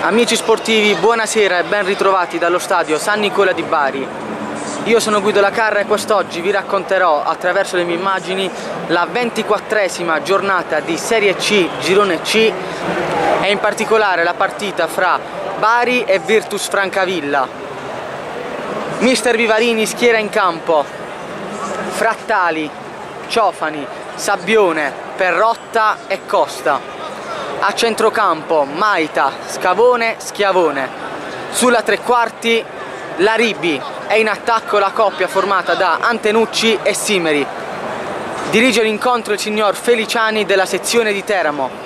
Amici sportivi, buonasera e ben ritrovati dallo stadio San Nicola di Bari. Io sono Guido Lacarra e quest'oggi vi racconterò attraverso le mie immagini la 24esima giornata di Serie C, Girone C, e in particolare la partita fra Bari e Virtus Francavilla. Mister Vivarini schiera in campo Frattali, Ciofani, Sabbione, Perrotta e Costa. A centrocampo Maita, Scavone, Schiavone. Sulla tre quarti Laribi e in attacco la coppia formata da Antenucci e Simeri. Dirige l'incontro il signor Feliciani della sezione di Teramo.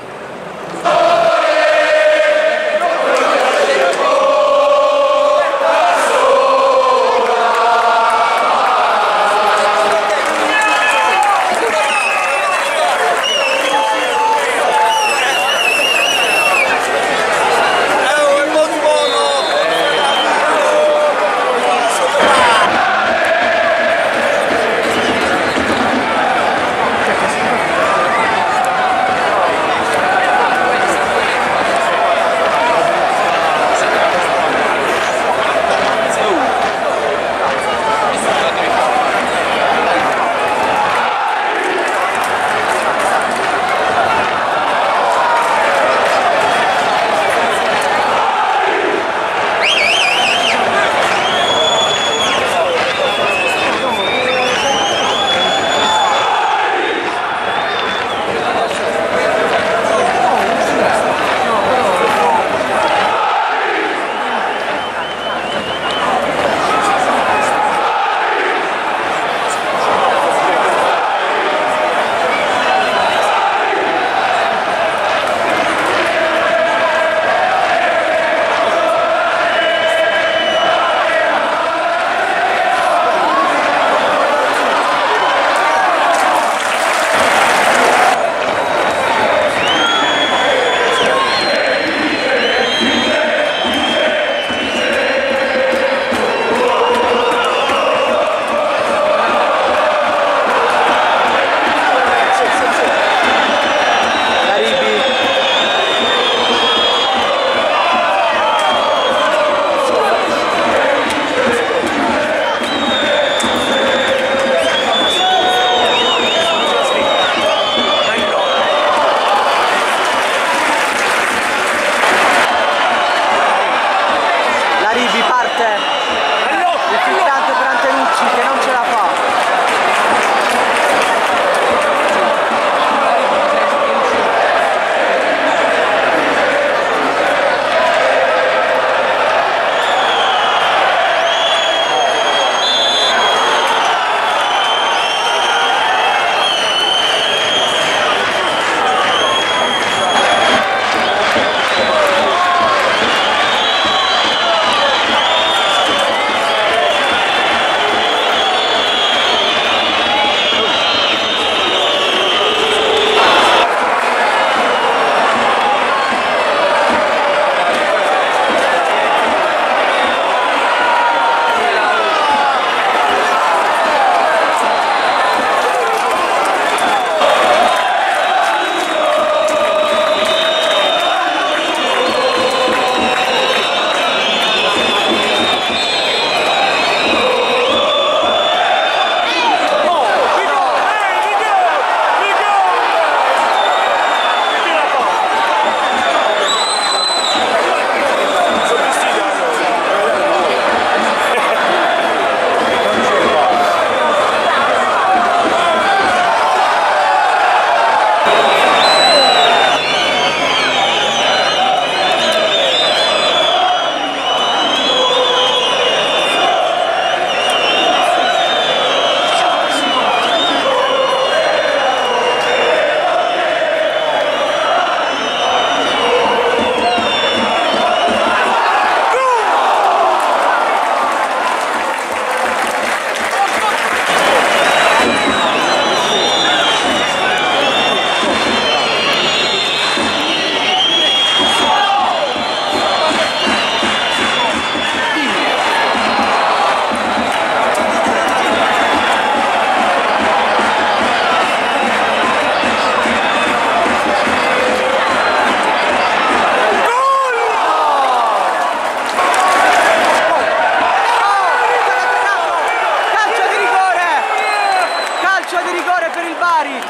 di rigore per il Bari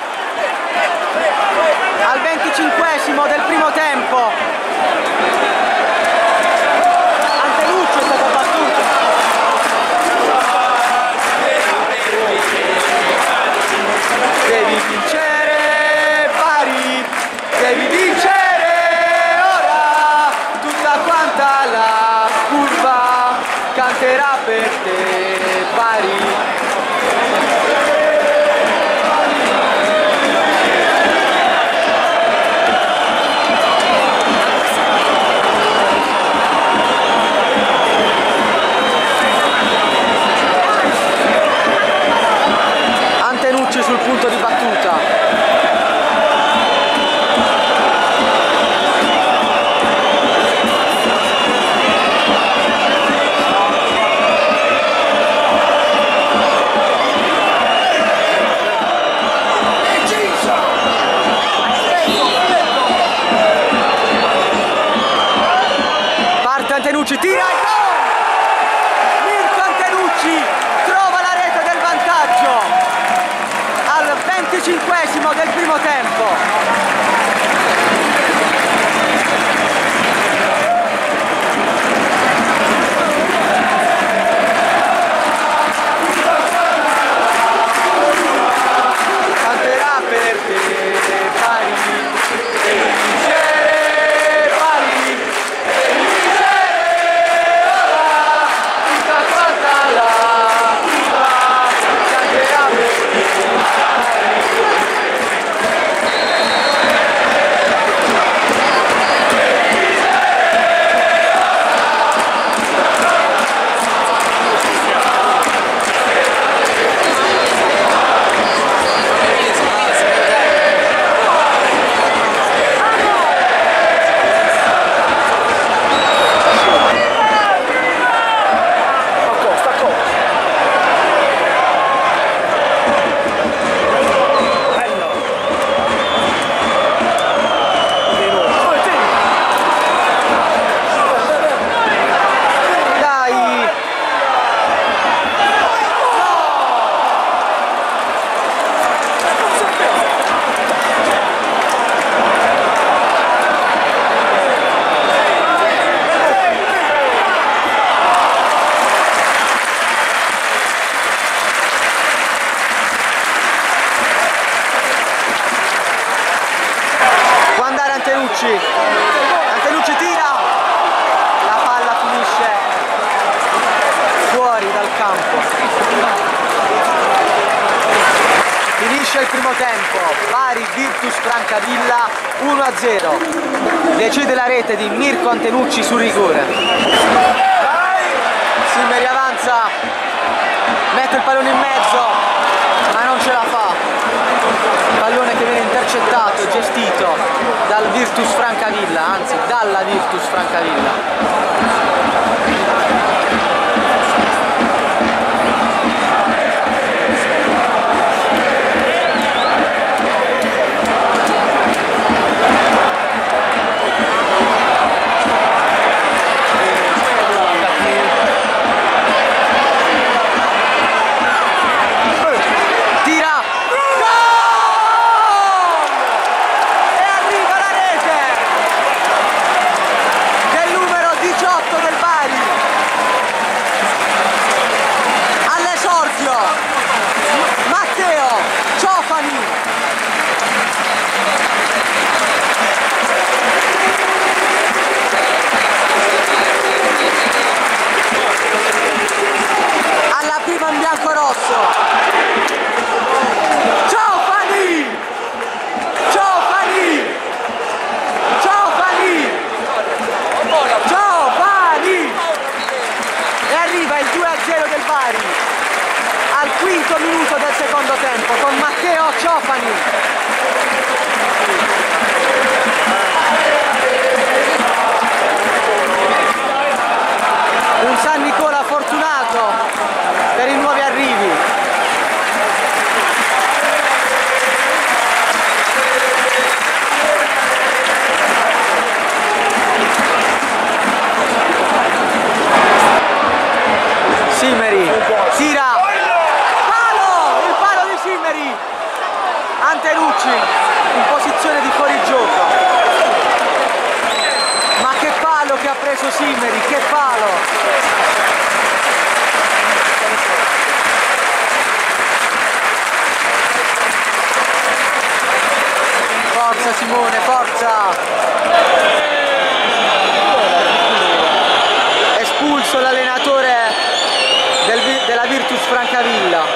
al 25esimo del primo tempo. Antenucci è stato battuto. Devi vincere Bari, devi vincere ora, tutta quanta la curva canterà per te Bari. Sul punto di battuta. Parte Antenucci, tira e gol! Mirko Antenucci trova la rete del vantaggio al 25esimo del primo tempo. Canterà per te Bari, devi vincere Bari, devi vincere ora, tutta quanta la curva canterà per te. Antenucci tira, la palla finisce fuori dal campo. Finisce il primo tempo, Bari Virtus Francavilla 1-0. Decide la rete di Mirko Antenucci sul rigore. Simmeri avanza, mette il pallone in mezzo, ma non ce la fa. Pallone che viene intercettato, gestito dal Virtus Francavilla, anzi dalla Virtus Francavilla. Al quinto minuto del secondo tempo con Matteo Ciofani. Un San Nicola fortunato per i nuovi arrivi. Simmeri tira, palo, il palo di Simmeri. Anterucci in posizione di fuorigioco. Ma che palo che ha preso Simmeri, che palo! Forza Simone, forza! Espulso l'allenatore della Virtus Francavilla.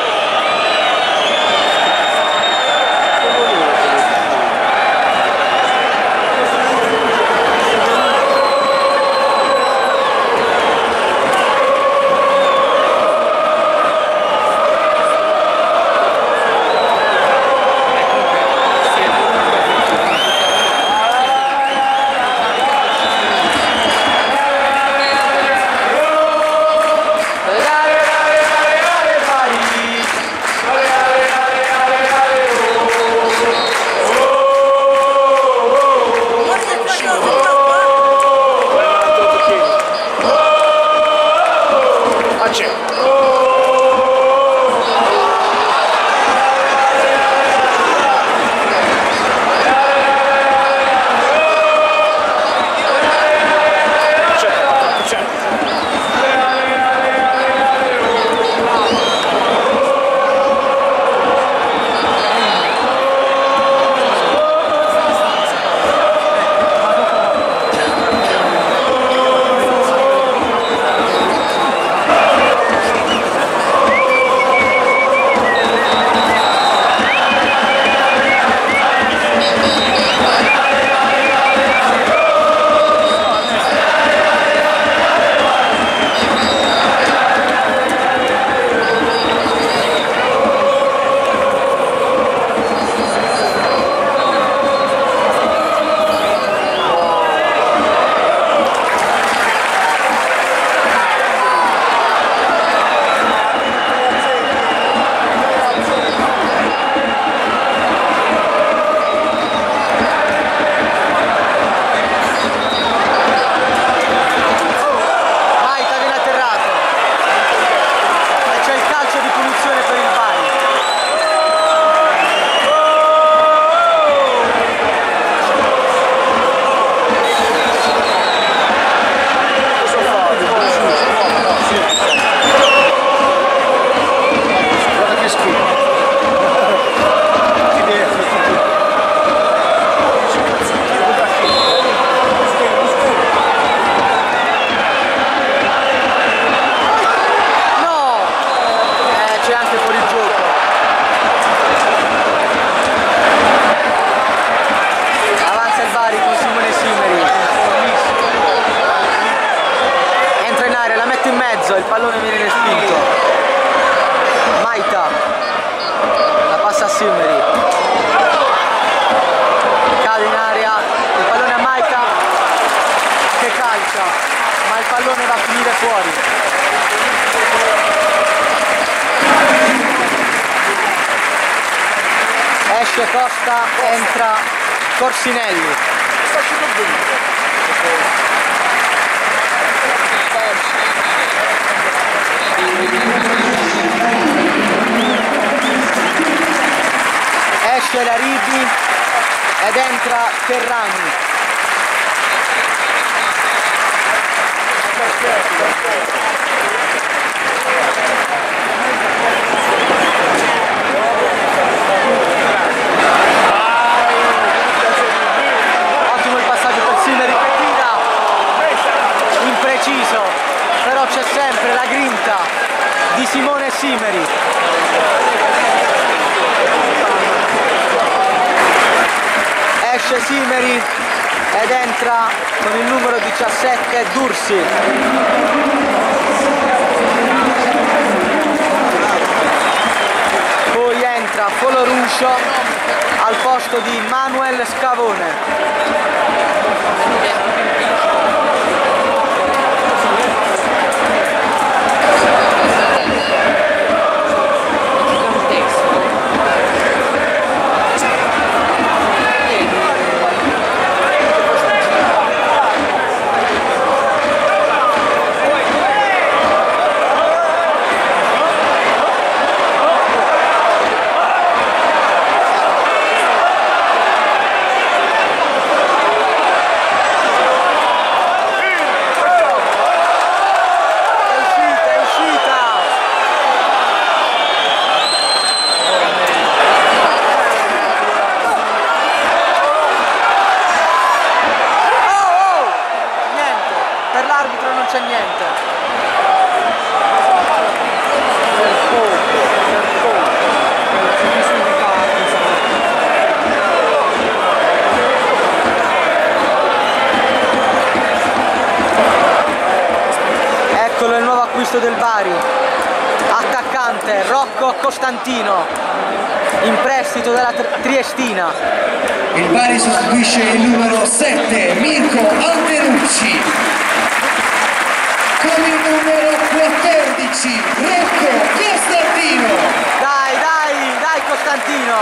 il pallone viene respinto. Maita la passa a Simmeri, cade in aria, il pallone a Maita che calcia, ma il pallone va a finire fuori. Esce Costa, entra Corsinelli. Esce la Ribi ed entra Terrani. Ottimo il passaggio per Simmeri che tira, impreciso, però c'è sempre la grinta di Simone Simmeri. Esce Simmeri ed entra con il numero 17 Dursi. Poi entra Foloruscio al posto di Manuel Scavone. questo del Bari, attaccante Rocco Costantino, in prestito dalla Triestina. Il Bari sostituisce il numero 7 Mirko Antenucci con il numero 14 Rocco Costantino. Dai Costantino,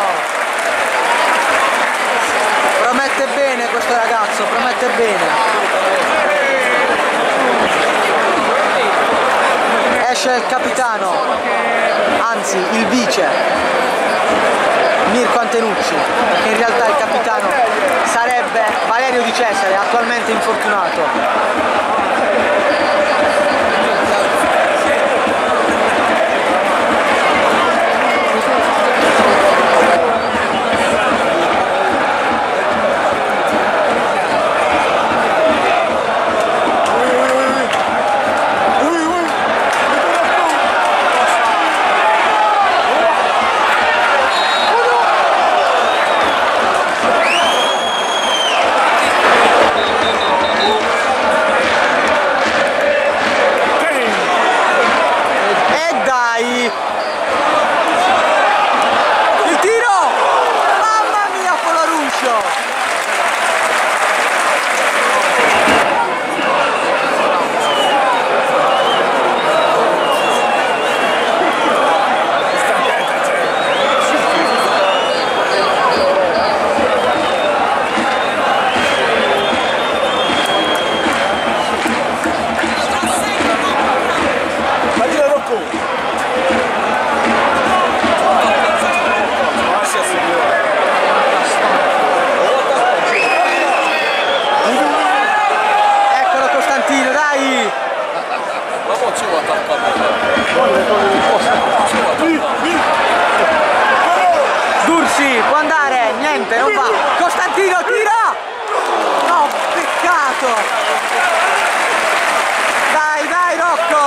promette bene questo ragazzo, promette bene. Esce il capitano, anzi il vice, Mirko Antenucci, che in realtà il capitano sarebbe Valerio Di Cesare, attualmente infortunato. Dursi, può andare, niente, non va. Costantino tira! No, peccato! Dai Rocco!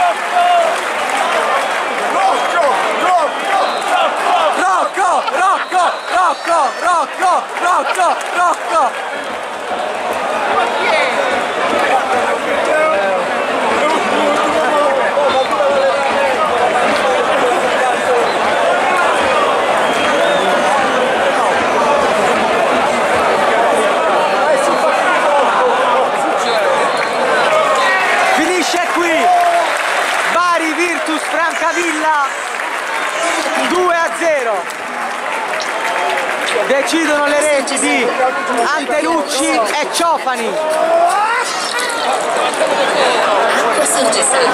Rocco! Francavilla 2-0. Decidono le reti di Antenucci e Ciofani. Acqua Sorgesana.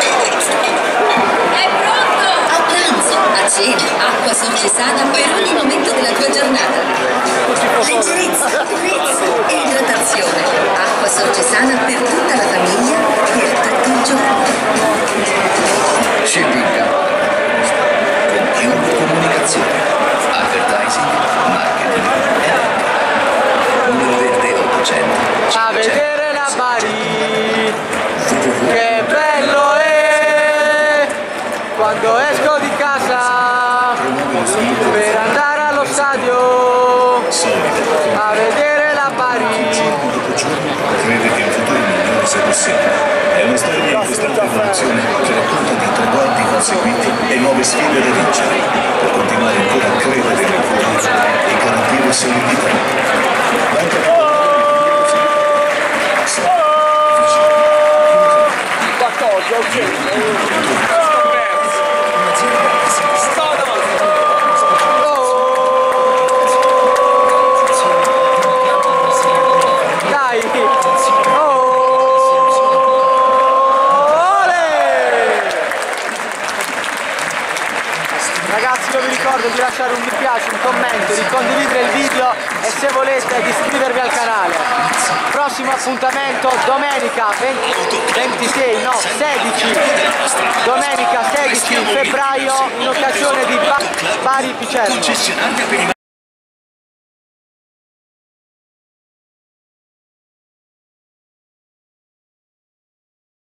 È pronto! A pranzo, a cena, acqua Sorgesana per ogni momento della tua giornata. Leggerezza, purezza e idratazione. Acqua Sorgesana per tutta la famiglia per tutto il giorno. Scelvinca con chiunque comunicazione, advertising, marketing e anche numero verde 800 a vedere la Bari, che bello è quando esco di casa per andare allo stadio a vedere la Bari. Crede che il futuro migliore sia possibile. È una storia in costante evoluzione che racconta di traguardi conseguiti e nuove sfide da vincere per continuare ancora a credere nel futuro e garantire solidità. Ragazzi, io vi ricordo di lasciare un mi piace, un commento, di condividere il video e se volete di iscrivervi al canale. Prossimo appuntamento domenica 16 febbraio in occasione di Bari Picerno.